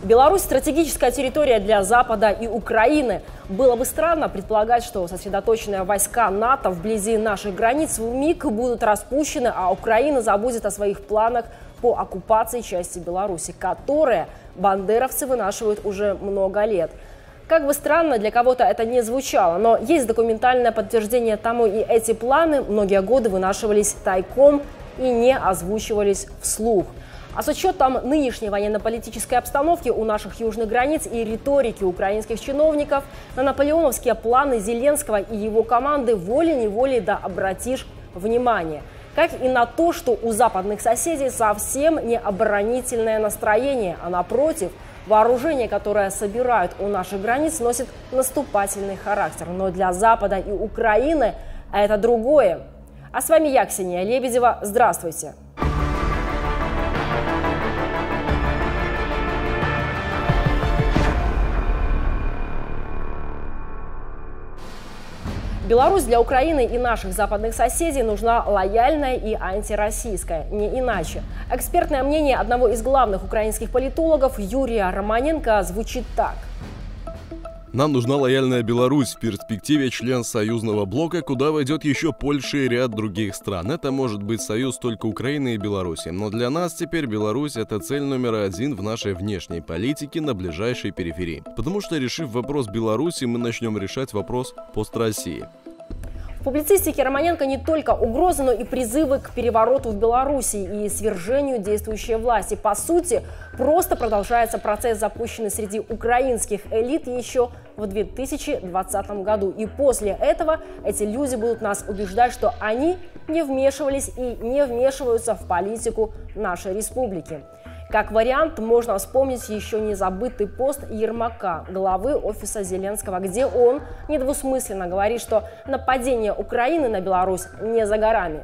Беларусь – стратегическая территория для Запада и Украины. Было бы странно предполагать, что сосредоточенные войска НАТО вблизи наших границ вмиг будут распущены, а Украина забудет о своих планах по оккупации части Беларуси, которые бандеровцы вынашивают уже много лет. Как бы странно для кого-то это не звучало, но есть документальное подтверждение тому, и эти планы многие годы вынашивались тайком и не озвучивались вслух. А с учетом нынешней военно-политической обстановки у наших южных границ и риторики украинских чиновников на наполеоновские планы Зеленского и его команды волей-неволей да обратишь внимание. Как и на то, что у западных соседей совсем не оборонительное настроение, а напротив, вооружение, которое собирают у наших границ, носит наступательный характер. Но для Запада и Украины это другое. А с вами я, Ксения Лебедева. Здравствуйте. Беларусь для Украины и наших западных соседей нужна лояльная и антироссийская, не иначе. Экспертное мнение одного из главных украинских политологов Юрия Романенко звучит так. Нам нужна лояльная Беларусь, в перспективе член союзного блока, куда войдет еще Польша и ряд других стран. Это может быть союз только Украины и Беларуси. Но для нас теперь Беларусь – это цель номер один в нашей внешней политике на ближайшей периферии. Потому что, решив вопрос Беларуси, мы начнем решать вопрос пост-России. В публицистике Романенко не только угрозы, но и призывы к перевороту в Беларуси и свержению действующей власти. По сути, просто продолжается процесс, запущенный среди украинских элит еще в 2020 году. И после этого эти люди будут нас убеждать, что они не вмешивались и не вмешиваются в политику нашей республики. Как вариант, можно вспомнить еще не забытый пост Ермака, главы офиса Зеленского, где он недвусмысленно говорит, что нападение Украины на Беларусь не за горами.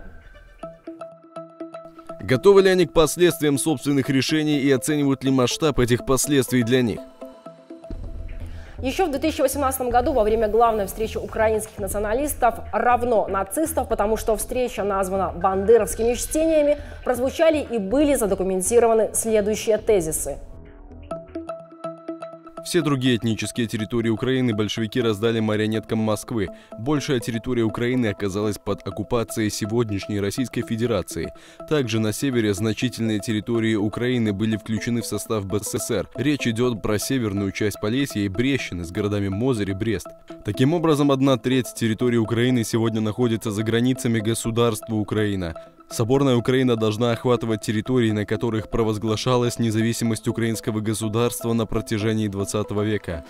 Готовы ли они к последствиям собственных решений и оценивают ли масштаб этих последствий для них? Еще в 2018 году во время главной встречи украинских националистов равно нацистов, потому что встреча названа бандеровскими чтениями, прозвучали и были задокументированы следующие тезисы. Все другие этнические территории Украины большевики раздали марионеткам Москвы. Большая территория Украины оказалась под оккупацией сегодняшней Российской Федерации. Также на севере значительные территории Украины были включены в состав БССР. Речь идет про северную часть Полесья и Брещины с городами Мозырь и Брест. Таким образом, 1/3 территории Украины сегодня находится за границами государства Украина. Соборная Украина должна охватывать территории, на которых провозглашалась независимость украинского государства на протяжении 20 века.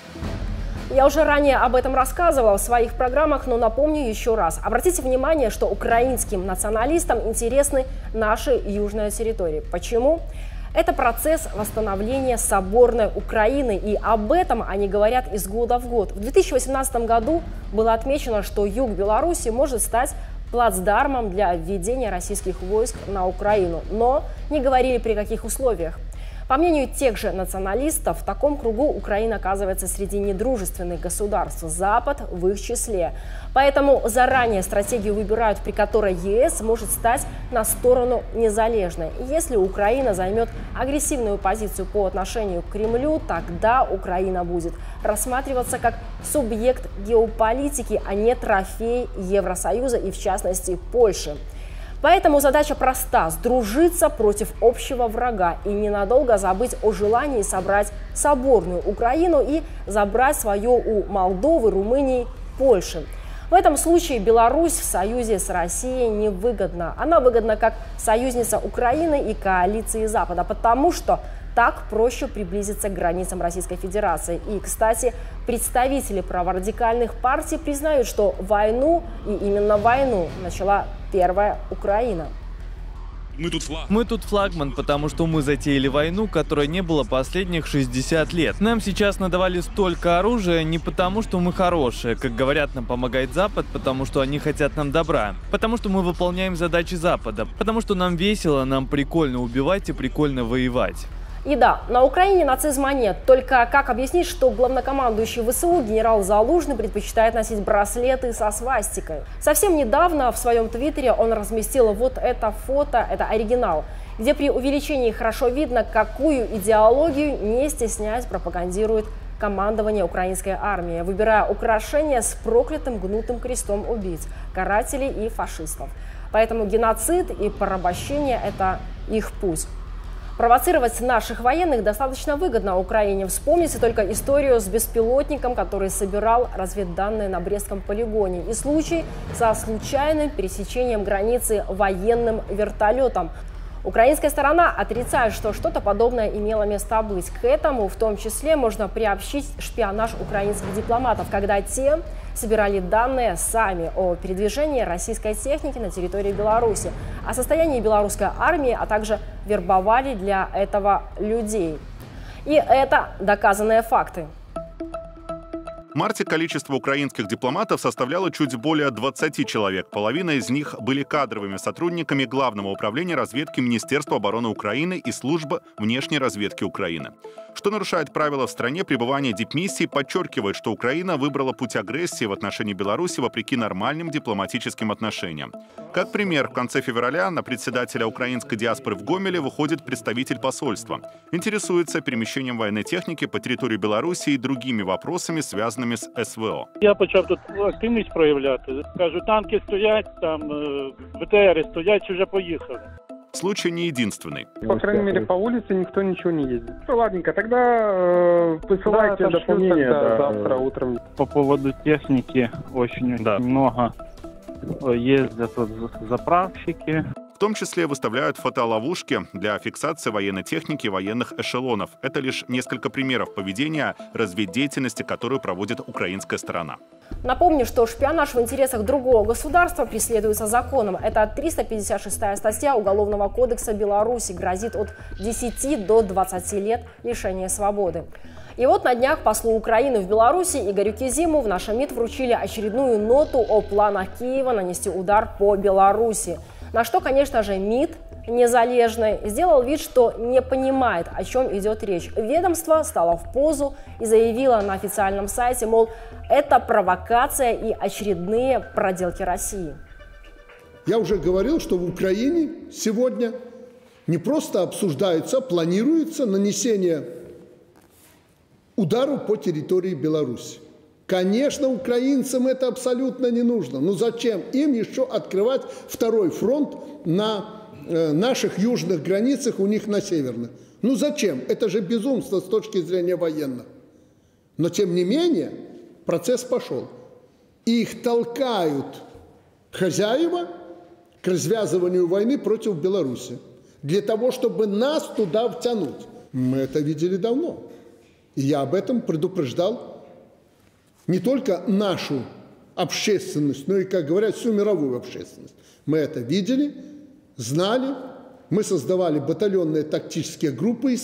Я уже ранее об этом рассказывала в своих программах, но напомню еще раз. Обратите внимание, что украинским националистам интересны наши южные территории. Почему? Это процесс восстановления соборной Украины, и об этом они говорят из года в год. В 2018 году было отмечено, что юг Беларуси может стать плацдармом для введения российских войск на Украину, но не говорили при каких условиях. По мнению тех же националистов, в таком кругу Украина оказывается среди недружественных государств, Запад в их числе. Поэтому заранее стратегию выбирают, при которой ЕС может стать на сторону незалежной. Если Украина займет агрессивную позицию по отношению к Кремлю, тогда Украина будет рассматриваться как субъект геополитики, а не трофей Евросоюза и, в частности, Польши. Поэтому задача проста – сдружиться против общего врага и ненадолго забыть о желании собрать соборную Украину и забрать свое у Молдовы, Румынии, Польши. В этом случае Беларусь в союзе с Россией невыгодна. Она выгодна как союзница Украины и коалиции Запада, потому что так проще приблизиться к границам Российской Федерации. И, кстати, представители праворадикальных партий признают, что войну, и именно войну, начала первая Украина. Мы тут флагман, потому что мы затеяли войну, которой не было последних 60 лет. Нам сейчас надавали столько оружия не потому, что мы хорошие. Как говорят, нам помогает Запад, потому что они хотят нам добра. Потому что мы выполняем задачи Запада. Потому что нам весело, нам прикольно убивать и прикольно воевать. И да, на Украине нацизма нет. Только как объяснить, что главнокомандующий ВСУ генерал Залужный предпочитает носить браслеты со свастикой? Совсем недавно в своем твиттере он разместил вот это фото, это оригинал, где при увеличении хорошо видно, какую идеологию, не стесняясь, пропагандирует командование украинской армии, выбирая украшения с проклятым гнутым крестом убийц, карателей и фашистов. Поэтому геноцид и порабощение – это их путь. Провоцировать наших военных достаточно выгодно Украине. Вспомните только историю с беспилотником, который собирал разведданные на Брестском полигоне, и случай со случайным пересечением границы военным вертолетом. Украинская сторона отрицает, что что-то подобное имело место быть. К этому в том числе можно приобщить шпионаж украинских дипломатов, когда те собирали данные сами о передвижении российской техники на территории Беларуси, о состоянии белорусской армии, а также вербовали для этого людей. И это доказанные факты. В марте количество украинских дипломатов составляло чуть более 20 человек. Половина из них были кадровыми сотрудниками Главного управления разведки Министерства обороны Украины и Службы внешней разведки Украины. Что нарушает правила в стране пребывания дипмиссий, подчеркивает, что Украина выбрала путь агрессии в отношении Беларуси вопреки нормальным дипломатическим отношениям. Как пример, в конце февраля на председателя украинской диаспоры в Гомеле выходит представитель посольства. Интересуется перемещением военной техники по территории Беларуси и другими вопросами, связанными с СВО. Я почав тут активність проявляти. Кажу, танки стоять, там БТРи стоять, вже поїхали. Случай не единственный. По крайней мере, по улице никто ничего не ездит. Ну, ладненько, тогда посылайте дополнение завтра утром. По поводу техники очень много ездят тут заправщики. В том числе выставляют фотоловушки для фиксации военной техники и военных эшелонов. Это лишь несколько примеров поведения разведдеятельности, которую проводит украинская сторона. Напомню, что шпионаж в интересах другого государства преследуется законом. Это 356-я статья Уголовного кодекса Беларуси, грозит от 10 до 20 лет лишения свободы. И вот на днях послу Украины в Беларуси Игорю Кизиму в наш МИД вручили очередную ноту о планах Киева нанести удар по Беларуси. На что, конечно же, МИД незалежный сделал вид, что не понимает, о чем идет речь. Ведомство стало в позу и заявило на официальном сайте, мол, это провокация и очередные проделки России. Я уже говорил, что в Украине сегодня не просто обсуждается, а планируется нанесение удара по территории Беларуси. Конечно, украинцам это абсолютно не нужно. Но зачем им еще открывать второй фронт на наших южных границах, у них на северных? Ну зачем? Это же безумство с точки зрения военного. Но тем не менее процесс пошел. И их толкают хозяева к развязыванию войны против Беларуси. Для того, чтобы нас туда втянуть. Мы это видели давно. И я об этом предупреждал не только нашу общественность, но и, как говорят, всю мировую общественность. Мы это видели, знали, мы создавали батальонные тактические группы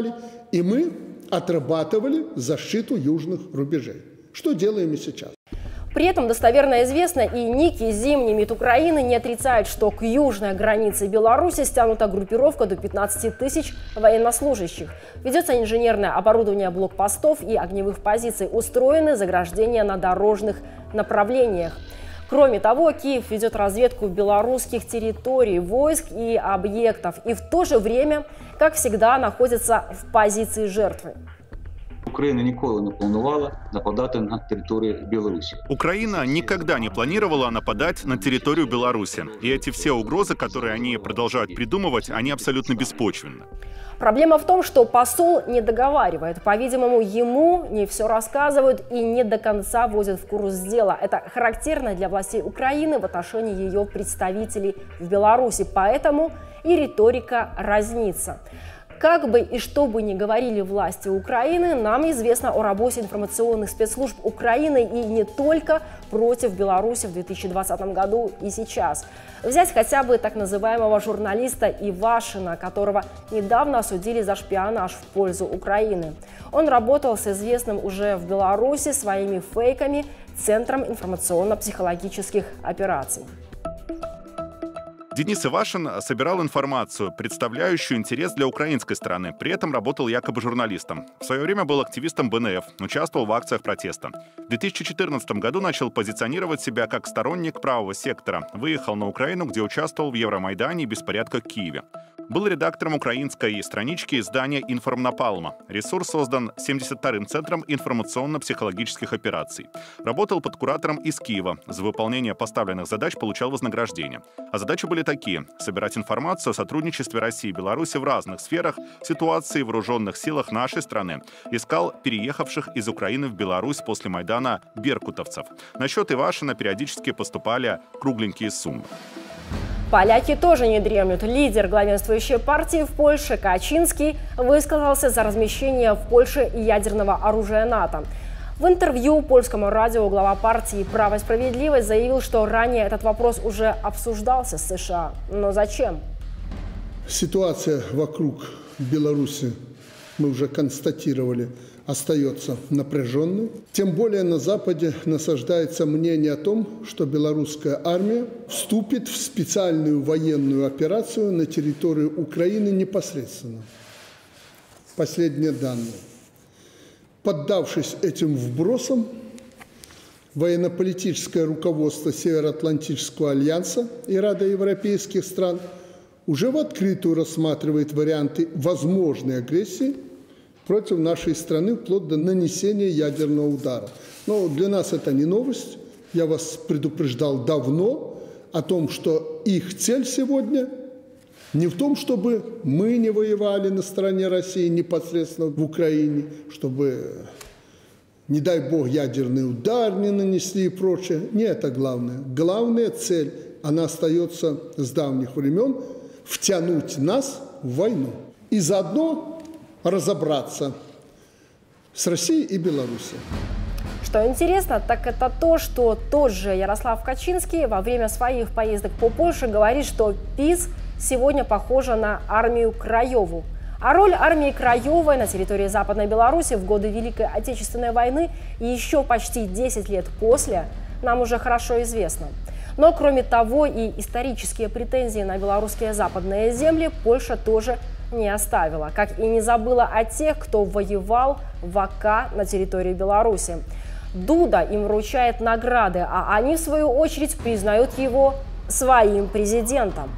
и мы отрабатывали защиту южных рубежей. Что делаем и сейчас. При этом достоверно известно, и НИК, Зимний МИД Украины не отрицает, что к южной границе Беларуси стянута группировка до 15 тысяч военнослужащих. Ведется инженерное оборудование блокпостов и огневых позиций, устроены заграждения на дорожных направлениях. Кроме того, Киев ведет разведку белорусских территорий, войск и объектов, и в то же время, как всегда, находится в позиции жертвы. Украина ніколи не планувала нападати на территорию Беларуси. Украина никогда не планировала нападать на территорию Беларуси. И эти все угрозы, которые они продолжают придумывать, они абсолютно беспочвенны. Проблема в том, что посол не договаривает. По-видимому, ему не все рассказывают и не до конца вводят в курс дела. Это характерно для властей Украины в отношении ее представителей в Беларуси. Поэтому и риторика разнится. Как бы и что бы ни говорили власти Украины, нам известно о работе информационных спецслужб Украины и не только против Беларуси в 2020 году и сейчас. Взять хотя бы так называемого журналиста Ивашина, которого недавно осудили за шпионаж в пользу Украины. Он работал с известным уже в Беларуси своими фейками Центром информационно-психологических операций. Денис Ивашин собирал информацию, представляющую интерес для украинской стороны. При этом работал якобы журналистом. В свое время был активистом БНФ, участвовал в акциях протеста. В 2014 году начал позиционировать себя как сторонник правого сектора. Выехал на Украину, где участвовал в Евромайдане и беспорядках в Киеве. Был редактором украинской странички издания «Информнапалма». Ресурс создан 72-м Центром информационно-психологических операций. Работал под куратором из Киева. За выполнение поставленных задач получал вознаграждение. А задачи были такие – собирать информацию о сотрудничестве России и Беларуси в разных сферах, ситуации в вооруженных силах нашей страны. Искал переехавших из Украины в Беларусь после Майдана беркутовцев. На счет Ивашина периодически поступали кругленькие суммы. Поляки тоже не дремлют. Лидер главенствующей партии в Польше Качинский высказался за размещение в Польше ядерного оружия НАТО. В интервью польскому радио глава партии «Право и справедливость» заявил, что ранее этот вопрос уже обсуждался с США. Но зачем? Ситуация вокруг Беларуси, мы уже констатировали, остается напряженной. Тем более на Западе насаждается мнение о том, что белорусская армия вступит в специальную военную операцию на территории Украины непосредственно. Последние данные. Поддавшись этим вбросам, военно-политическое руководство Североатлантического альянса и Рада европейских стран уже в открытую рассматривает варианты возможной агрессии против нашей страны вплоть до нанесения ядерного удара. Но для нас это не новость. Я вас предупреждал давно о том, что их цель сегодня не в том, чтобы мы не воевали на стороне России непосредственно в Украине, чтобы, не дай бог, ядерный удар не нанесли и прочее. Не это главное. Главная цель, она остается с давних времен – втянуть нас в войну. И заодно разобраться с Россией и Белоруссией. Что интересно, так это то, что тот же Ярослав Качинский во время своих поездок по Польше говорит, что ПиS сегодня похожа на армию Краеву. А роль армии Краевой на территории Западной Беларуси в годы Великой Отечественной войны и еще почти 10 лет после нам уже хорошо известно. Но кроме того и исторические претензии на белорусские западные земли Польша тоже не оставила, как и не забыла о тех, кто воевал в АК на территории Беларуси. Дуда им вручает награды, а они, в свою очередь, признают его своим президентом.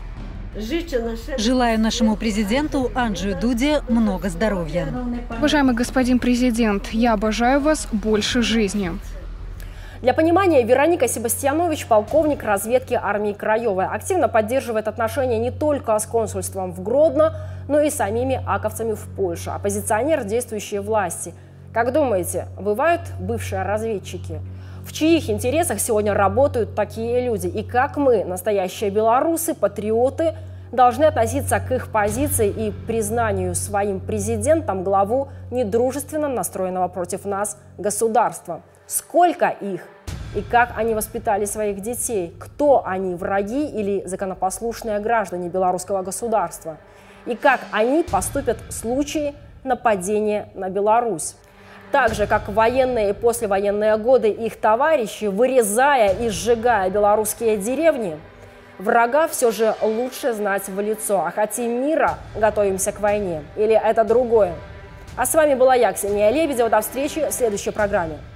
Желаю нашему президенту Анджею Дуде много здоровья. Уважаемый господин президент, я обожаю вас больше жизни. Для понимания, Вероника Себастьянович, полковник разведки армии Краевой, активно поддерживает отношения не только с консульством в Гродно, но и самими аковцами в Польше, оппозиционер действующей власти. Как думаете, бывают бывшие разведчики? В чьих интересах сегодня работают такие люди? И как мы, настоящие белорусы, патриоты, должны относиться к их позиции и признанию своим президентом главу недружественно настроенного против нас государства? Сколько их? И как они воспитали своих детей? Кто они, враги или законопослушные граждане белорусского государства? И как они поступят в случае нападения на Беларусь? Так же, как в военные и послевоенные годы их товарищи, вырезая и сжигая белорусские деревни, врага все же лучше знать в лицо. А хотим мира, готовимся к войне. Или это другое? А с вами была я, Ксения Лебедева. До встречи в следующей программе.